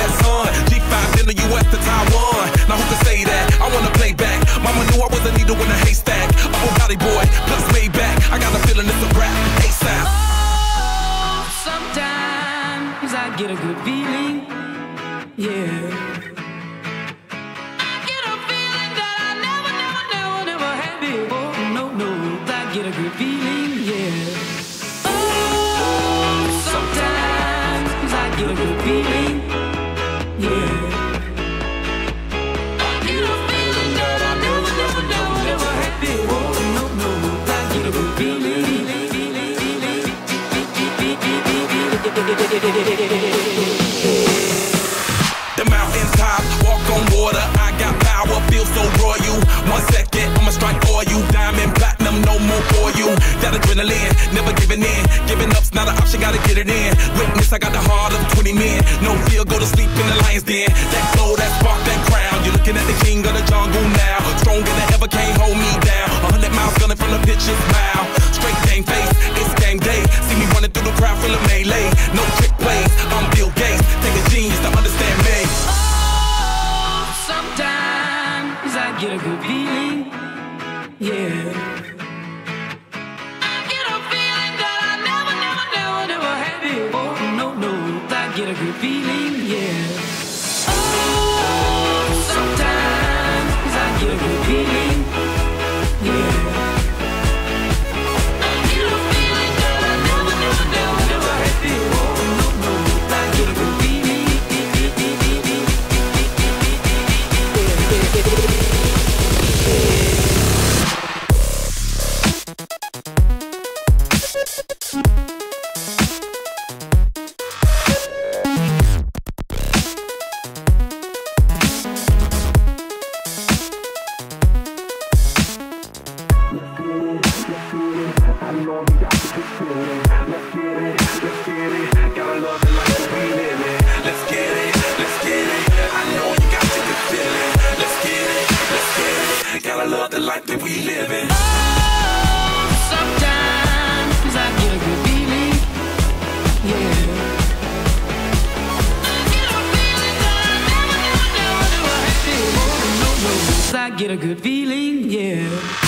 that sun. G5 in the US to Taiwan. Now who can say that? I wanna play back. Mama knew I was a needle in a haystack. I'm a body boy, plus made back. I got a feeling it's a rap. ASAP. Oh, sometimes I get a good feeling. Yeah. Get a good feeling, yeah. Oh, sometimes I get a good feeling, yeah. I get a feeling that I never had before. No, I get a good feeling. The mountain top, walk on water. I got power, feel so royal. 1 second, I'ma strike for you. Diamond, platinum, no more for you. That adrenaline, never giving in. Giving up's not an option, gotta get it in. Witness, I got the heart of 20 men. No fear, go to sleep in the lion's den. That glow, that spark, that crown. You're looking at the king of the jungle now. Stronger than ever, can't hold me down. 100 miles gunning from the pitcher's mouth. Straight game face, it's game day. See me running through the crowd full of melee. No trick plays, I'm Bill Gates. Take a genius to understand me. Oh, sometimes I get a good feeling, yeah. I get a feeling that I never had before. No, I get a good feeling, yeah. Oh, sometimes I get a good feeling, yeah. I get a feeling that I never had before. No, I get a good feeling. I get a good feeling, yeah.